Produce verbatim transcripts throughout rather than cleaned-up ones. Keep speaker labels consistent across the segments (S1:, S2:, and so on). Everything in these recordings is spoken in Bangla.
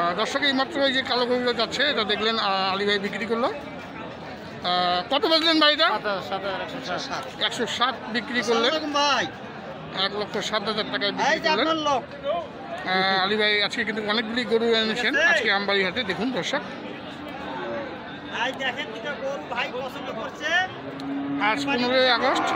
S1: দর্শক এই মাত্র এই যে কালো গরুটা যাচ্ছে এটা দেখলেন আলী ভাই বিক্রি করলো। কত বেচলেন ভাই এটা? একশো সাত বিক্রি করলেন, এক লক্ষ সাত হাজার টাকায় বিক্রি করলেন আলী ভাই। আজকে কিন্তু অনেকগুলি গরু এনেছেন আজকে আমবাড়ি হাটে। দেখুন দর্শক, আজ পনেরোই আগস্ট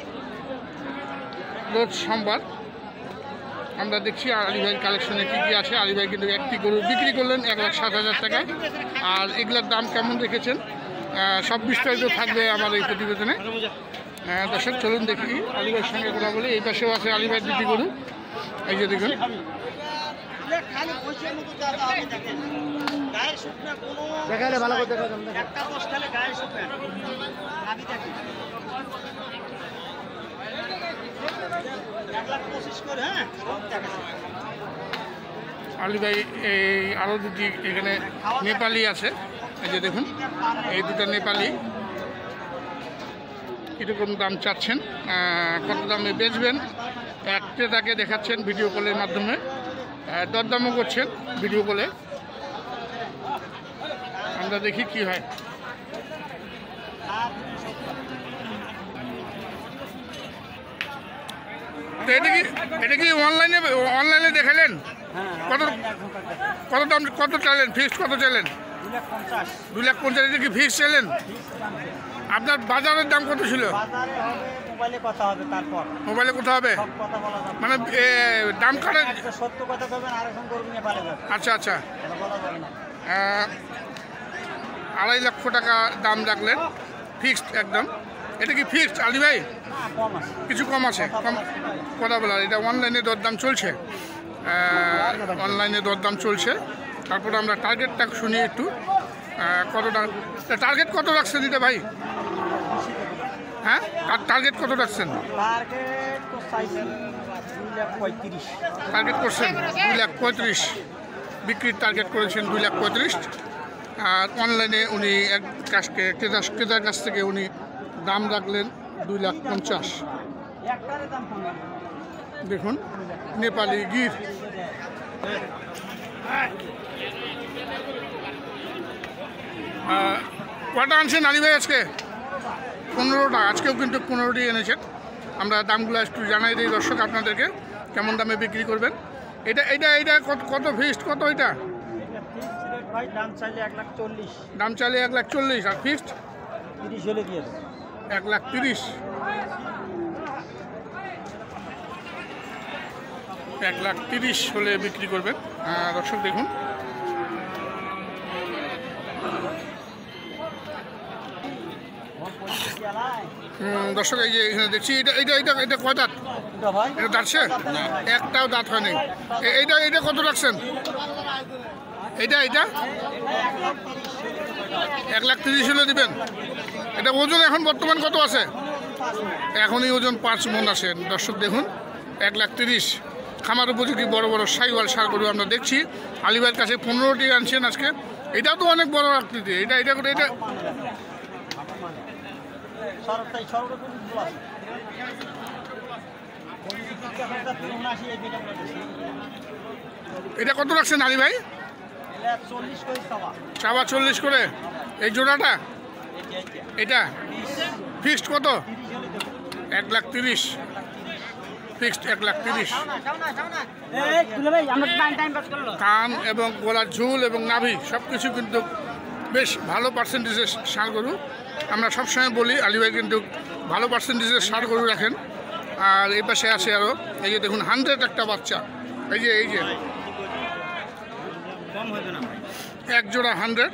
S1: রোজ সোমবার। আমরা দেখছি আলী ভাইয়ের কালেকশনে কী কী আছে। আলী ভাই কিন্তু একটি গরু বিক্রি করলেন এক লাখ সাত হাজার টাকায়। আর এগুলোর দাম কেমন রেখেছেন সব বিস্তারিত থাকবে আমার এই প্রতিবেদনে। দর্শক চলুন দেখি আলী ভাইয়ের সঙ্গে কথা বলি। এই পাশেও আছে আলী ভাইয়ের দুটি গরু, এই যে দেখুন। আলী ভাই এই আরও দুটি এখানে নেপালি আছে, এই যে দেখুন এই দুটো নেপালি। কীরকম দাম চাচ্ছেন, কত দামে বেচবেন এক ক্রেতাকে দেখাচ্ছেন ভিডিও কলের মাধ্যমে, দরদামও করছেন ভিডিও কলে। আমরা দেখি কি হয়। তো এটা কি এটা কি অনলাইনে অনলাইনে দেখালেন? কত কত দাম কত চাইলেন? ফিক্সড কত চাইলেন? দুই লাখ পঞ্চাশ। এটা কি ফিক্সড চাইলেন? আপনার বাজারের দাম কত ছিল? মোবাইলে কোথা হবে মানে দাম কাটে? আচ্ছা আচ্ছা, আড়াই লক্ষ টাকা দাম রাখলেন ফিক্সড একদম। এটা কি ফিক্সড আলী ভাই? কিছু কম আছে, কম কথা বলার। এটা অনলাইনে দরদাম চলছে, অনলাইনে দরদাম চলছে। তারপরে আমরা টার্গেটটা শুনি একটু, কতটা টার্গেট কত রাখছেন এটা ভাই? হ্যাঁ, আর টার্গেট কত রাখছেন? টার্গেট করছেন দুই লাখ পঁয়ত্রিশ, বিক্রির টার্গেট করেছেন দুই লাখ পঁয়ত্রিশ। আর অনলাইনে উনি এক কাছকে ক্রেতা ক্রেতার কাছ থেকে উনি দাম রাখলেন দুই লাখ পঞ্চাশ। দেখুন নেপালি গির। কটা আনছেন আলী ভাই আজকে? পনেরোটা। আজকেও কিন্তু পনেরোটি এনেছেন। আমরা দামগুলো একটু জানাই দিই দর্শক আপনাদেরকে, কেমন দামে বিক্রি করবেন। এটা এটা এটা কত কত ফিক্সড কত? এটা দাম চাইলে এক লাখ চল্লিশ। দাম চাইলে এক লাখ চল্লিশ আর ফিক্সড তিরিশ হলে দিয়ে এক লাখ তিরিশ। এক লাখ তিরিশ হলে বিক্রি করবেন দর্শক। দেখুন দর্শক, এই যে এখানে দেখছি এটা এটা এটা এটা কয় দাঁত? এটা দাঁতছে? একটাও দাঁত হয়নি। এইটা এইটা কত রাখছেন? এইটা এইটা এক লাখ তিরিশ হলে দিবেন। এটা ওজন এখন বর্তমান কত আছে? এখনই ওজন পাঁচ মন আছে দর্শক। দেখুন এক লাখ তিরিশ, খামার উপযোগী বড় বড় সাইওয়াল সার গরু আমরা দেখছি। আলী ভাইয়ের কাছে পনেরোটি আনছেন আজকে। এটাও তো অনেক বড় আকৃতি। এটা এটা করে এটা এটা কত রাখছেন আলী ভাই? চাওয়া চল্লিশ করে। এই জোড়াটা এটা ফিক্সড কত? এক লাখ তিরিশ। ফিক্সড এক লাখ তিরিশ। কান এবং গলার ঝুল এবং নাভি সব কিছু কিন্তু বেশ ভালো পার্সেন্টেজের ষাঁড় গরু। আমরা সবসময় বলি আলী ভাই কিন্তু ভালো পার্সেন্টেজের ষাঁড় গরু রাখেন। আর এই পাশে আছে আরও, এই যে দেখুন হান্ড্রেড একটা বাচ্চা, এই যে এই যে এক জোড়া হান্ড্রেড।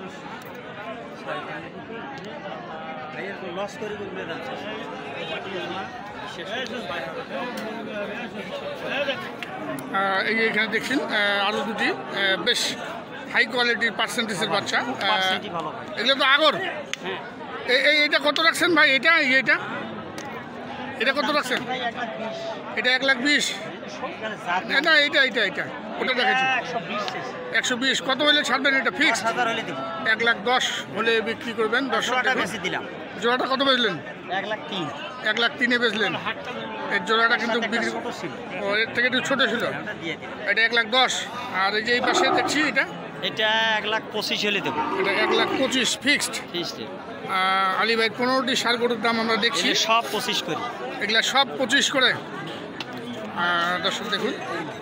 S1: এই এখানে দেখছেন আরও দুটি বেশ হাই কোয়ালিটির পার্সেন্টেজের বাচ্চা। এগুলো তো আগর। এই এইটা কত রাখছেন ভাই? এটা এইটা এটা কত রাখছেন? এটা এক লাখ বিশ। না এইটা এইটা এইটা ওটা দেখেছি একশো বিশ। কত হলে ছাড়বেন? এটা ফিক্স এক লাখ দশ হলে বিক্রি করবেন। দশ জোড়াটা কত বেচলেন?
S2: এক লাখ তিন
S1: এক লাখ তিনে বেচলেন। এর জোড়াটা কিন্তু বিক্রি ও এর থেকে একটু ছোটো ছিল, এটা এক লাখ দশ। আর এই যে এই পাশে দেখছি এটা
S2: এটা এক লাখ পঁচিশ হলে দেবো।
S1: এটা এক লাখ পঁচিশ ফিক্সড। আলী ভাই পনেরোটি ষাঁড় গরুর দাম আমরা দেখছি
S2: সব পঁচিশ করে,
S1: এগুলা সব পঁচিশ করে। দর্শক দেখুন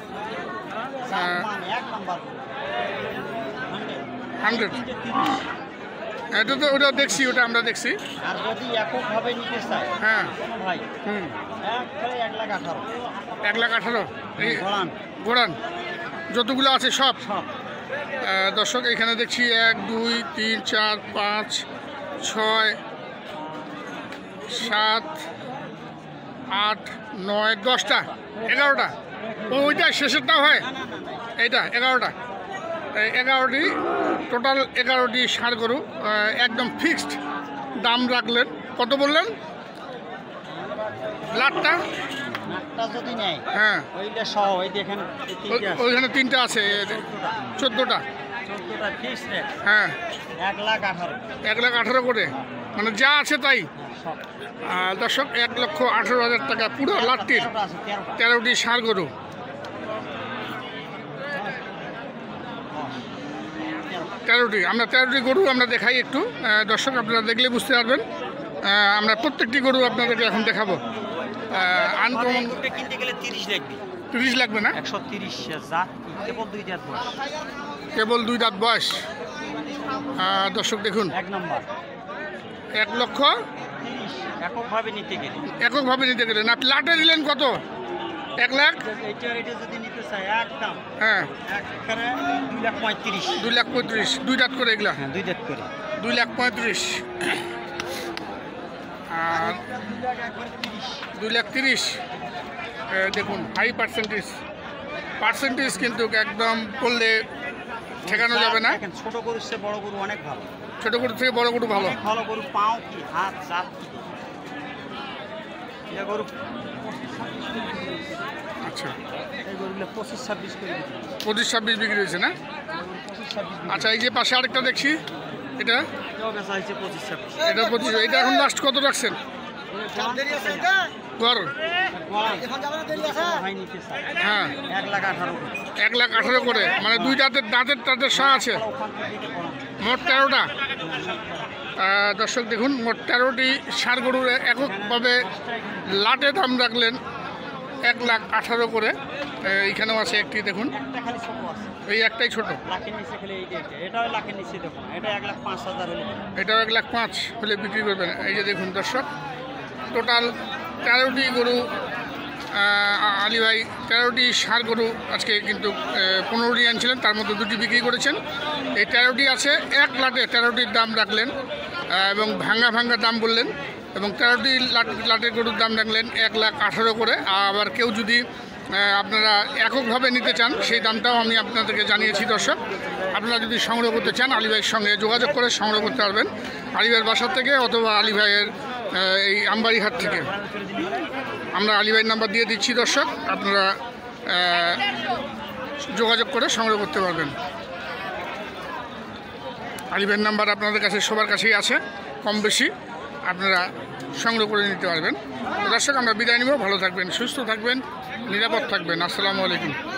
S1: হান্ড্রেড, এটা তো ওটা দেখছি, ওটা আমরা দেখছি।
S2: আর যদি এককভাবে নিতে চাই
S1: হ্যাঁ
S2: ভাই
S1: হুম
S2: এক লাখ আঠারো
S1: এক লাখ আঠারো এই গোড়ান যতগুলো আছে সব। দর্শক এখানে দেখছি এক দুই তিন চার পাঁচ ছয় সাত আট নয় দশটা এগারোটা। ওইটা শেষেরটা হয়, এইটা এগারোটা। এগারোটি টোটাল এগারোটি ষাঁড় গরু একদম ফিক্সড দাম রাখলেন। কত বললেন? লাখটা হ্যাঁ ওইখানে তিনটা আছে, চোদ্দোটা হ্যাঁ
S2: এক লাখ আঠারো
S1: এক লাখ আঠারো করে, মানে যা আছে তাই। দর্শক এক লক্ষ আঠারো হাজার টাকা পুরো লাটটির তেরোটি ষাঁড় গরু। তেরোটি আমরা তেরোটি গরু আমরা দেখাই একটু, দর্শক আপনারা দেখলে বুঝতে পারবেন। আমরা প্রত্যেকটি গরু আপনাদেরকে এখন দেখাবো। আনকমন
S2: কিনতে গেলে তিরিশ লাগবে,
S1: তিরিশ লাগবে না?
S2: একশো তিরিশ জাত, কেবল দুই দাঁত বয়স,
S1: কেবল দুই দাঁত বয়স। দর্শক দেখুন
S2: এক নম্বর
S1: এক লক্ষ
S2: এককভাবে নিতে গেলে
S1: এককভাবে নিতে গেলে না লাটে দিলেন কত? এক লাখ
S2: যদি নিতে চাই একদম
S1: হ্যাঁ
S2: দুই লাখ পঁয়ত্রিশ
S1: দুই লাখ পঁয়ত্রিশ দুই দাঁত করে এগুলা,
S2: হ্যাঁ দুই দাঁত করে
S1: দুই লাখ পঁয়ত্রিশ আর দুই লাখ তিরিশ। দেখুন হাই পার্সেন্টেজ, পার্সেন্টেজ কিন্তু একদম করলে ঠেকানো যাবে না।
S2: ছোট গরুর চেয়ে বড় গরু অনেক ভালো,
S1: ছোট গরু থেকে বড় গরু ভালো।
S2: ভালো গরু পাও কি হাত জাত কি গরু।
S1: আচ্ছা
S2: এই গরুগুলো পঁচিশ ছাব্বিশ করে
S1: পঁচিশ ছাব্বিশ বিক্রি হয়েছে না? আচ্ছা এই যে পাশে আরেকটা দেখছি, এটা
S2: পঁচিশ ছাব্বিশ
S1: এটা পঁচিশ। এটা এখন লাস্ট কত রাখছেন? ঘর হ্যাঁ
S2: এক লাখ আঠারো
S1: এক লাখ আঠারো করে, মানে দুই দাঁতের দাঁতের দাঁতের সা আছে, মোট তেরোটা। দর্শক দেখুন মোট তেরোটি ষাঁড় গরুর এককভাবে লাটে দাম রাখলেন এক লাখ আঠারো করে। এইখানেও আছে একটি, দেখুন এই একটাই ছোট, এটাও এক লাখ পাঁচ হলে বিক্রি করবেন। এই যে দেখুন দর্শক টোটাল তেরোটি গরু আলী ভাই তেরোটি ষাঁড় গরু আজকে কিন্তু পনেরোটি আনছিলেন, তার মধ্যে দুটি বিক্রি করেছেন। এই তেরোটি আছে এক লাটে তেরোটির দাম রাখলেন এবং ভাঙ্গা ভাঙ্গা দাম বললেন, এবং তেরোটি লাট লাটের গরুর দাম রাখলেন এক লাখ আঠারো করে। আবার কেউ যদি আপনারা এককভাবে নিতে চান সেই দামটাও আমি আপনাদেরকে জানিয়েছি। দর্শক আপনারা যদি সংগ্রহ করতে চান আলী ভাইয়ের সঙ্গে যোগাযোগ করে সংগ্রহ করতে পারবেন, আলী ভাইয়ের বাসার থেকে অথবা আলী ভাইয়ের এই আমবাড়িহাট থেকে। আমরা আলী ভাইয়ের নাম্বার দিয়ে দিচ্ছি দর্শক, আপনারা যোগাযোগ করে সংগ্রহ করতে পারবেন। আলী ভাইয়ের নাম্বার আপনাদের কাছে সবার কাছেই আছে, কম বেশি আপনারা সংগ্রহ করে নিতে পারবেন। দর্শক আমরা বিদায় নিব, ভালো থাকবেন, সুস্থ থাকবেন, নিরাপদ থাকবেন। আসসালামু আলাইকুম।